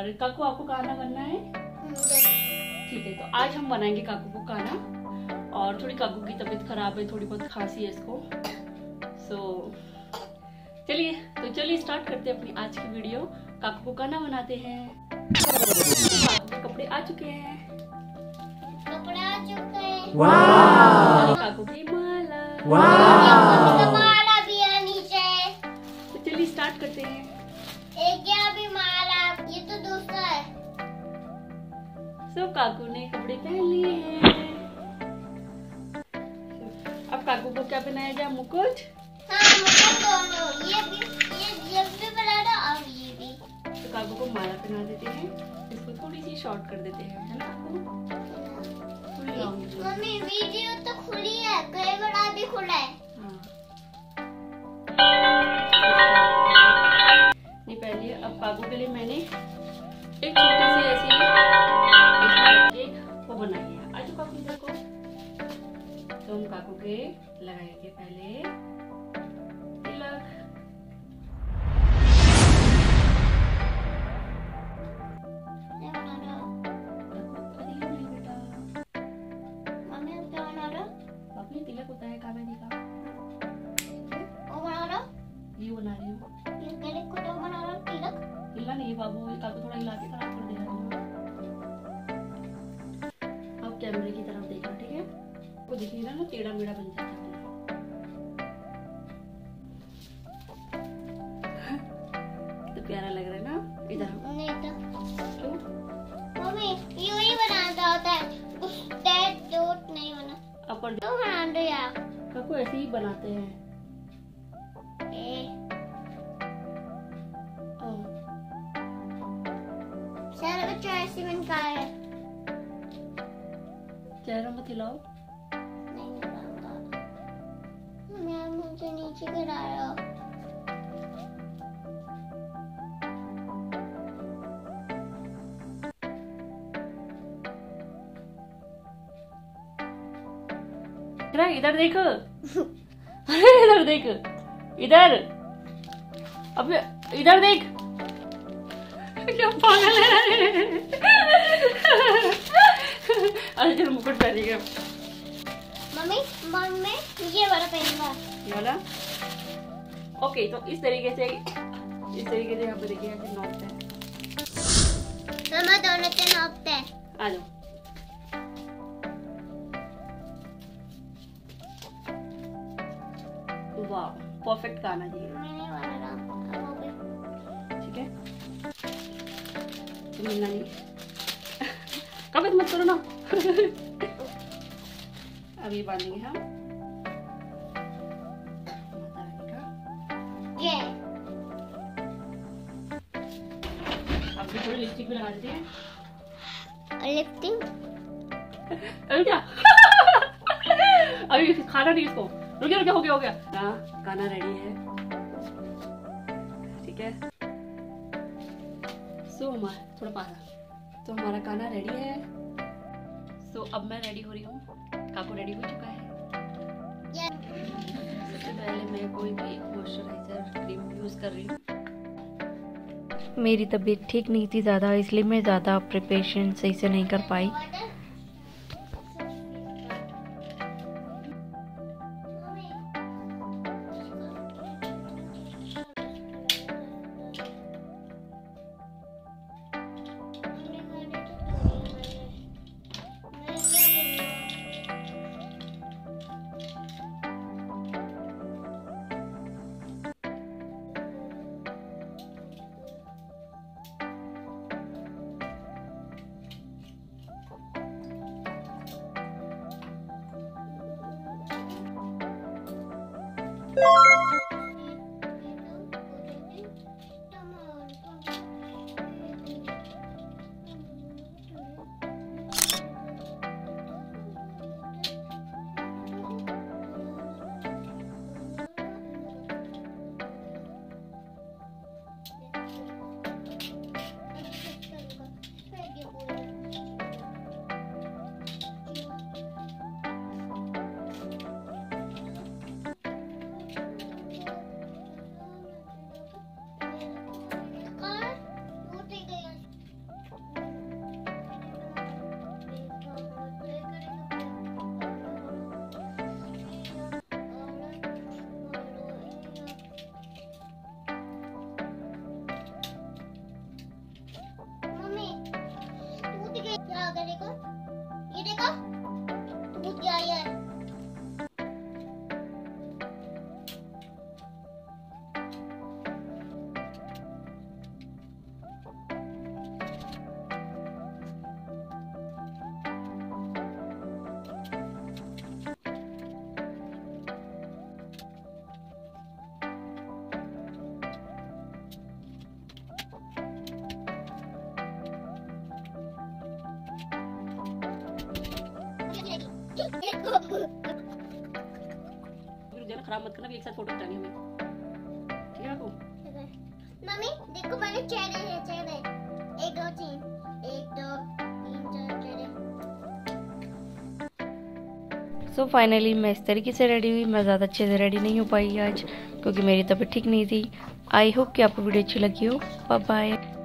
और काकू आपको खाना बनना है? ठीक है, तो आज हम बनाएंगे काकू को खाना। और थोड़ी काकू की तबीयत खराब है, थोड़ी बहुत खांसी है इसको। चलिए स्टार्ट करते हैं अपनी आज की वीडियो। काकू को खाना बनाते हैं। काकू के कपड़े आ चुके हैं। वाह! काकू की माला। वाह! माला भी है नीचे। तो चलिए स्टार्ट करते हैं। एक क्या भी माला, ये तो दूसरा है। काकू ने कपड़े पहन लिए हैं। अब काकू को क्या पहनाया जाए? मुकुट। हाँ, मुकुट दोनों। ये भी बना दो और ये भी। तो काकू को माला पहना देते हैं। इसको थोड़ी सी शॉर्ट कर देते हैं, है ना काकू? मम्मी वीडियो तो खुली है, कैमरा भी खुला है। नहीं, पहले अब काकू के लिए मैंने एक छोटी सी ऐसी एक वो बनाई है। आज काकू इधर को, तो हम काकू के लगाएंगे पहले तिलक। तिलक होता है कावेरी का, वो बना दो। ये बना रही हूँ। ये तिलक को तो बना दो। तिलक हिला नहीं बाबू, ये काकू थोड़ा हिला के खराब कर दे रहा है। अब कैमरे की तरफ देखना, ठीक है? वो दिखेगा ना, टेढ़ा मेढ़ा बन जाता है। तो प्यारा लग रहा है ना? इधर नहीं तो क्यों? मम्मी यूं ही बनाता होता है, उस डैट डॉट नहीं बना। अपर तो बना दो यार। काकू ऐसे ही बनाते हैं। सारा बच्चा ऐसे बनता है। चेहरा मत हिलाओ। नहीं बनाता। मैं मुझे नीचे गिराया। इधर देख। अरे इधर देख, इधर। अब इधर देख। क्या पागल है। अरे चलो मुकुट पहनेगा। मम्मी ये वाला पहनूंगा। ये वाला? ओके, तो इस तरीके से यहाँ पे देखिए ऐसे नोकते हैं। हम दोनों से नोकते हैं। आ जाओ। वाह, परफेक्ट गाना जी। मैंने वाला ठीक है, तुम मिलना नहीं। कभी मत करो ना। अभी बांधेंगे हम माता रानी का। ये अब भी थोड़ी लिपस्टिक भी लगा देते हैं। लिफ्टिंग। अरे क्या? अभी खाना नहीं इसको। रुकिए, हो गया ना, गाना रेडी है। ठीक है, थोड़ा पास। तो हमारा गाना रेडी है। अब मैं रेडी हो रही हूँ, काकू रेडी हो चुका है। सबसे पहले मैं कोई भी एक मॉइस्चराइजर क्रीम यूज कर रही हूँ। मेरी तबीयत ठीक नहीं थी ज़्यादा, इसलिए मैं ज़्यादा प्रिपरेशन सही से नहीं कर पाई। खराब मत करना, भी एक साथ फोटो खिंचानी हमें, ठीक है काकू? मम्मी देखो मैंने चेहरे है, चेहरे 1 2 3 1 2 3 4 चेहरे। सो फाइनली मैं इस तरीके से रेडी हुई। मैं ज़्यादा अच्छे से रेडी नहीं हो पाई आज क्योंकि मेरी तबीयत ठीक नहीं थी। आई होप कि आपको वीडियो अच्छी लगी हो। Bye bye.